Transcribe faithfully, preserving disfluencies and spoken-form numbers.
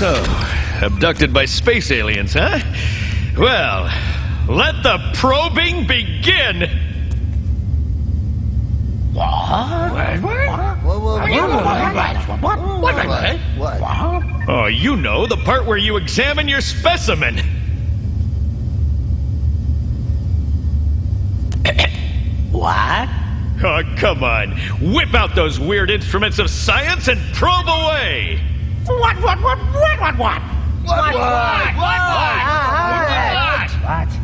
So, abducted by space aliens, huh? Well, let the probing begin! What? What? What? Oh, you know, the part where you examine your specimen. What? Oh, come on. Whip out those weird instruments of science and probe away! What? What? What? What? What? What? What? What? What? What? What? What?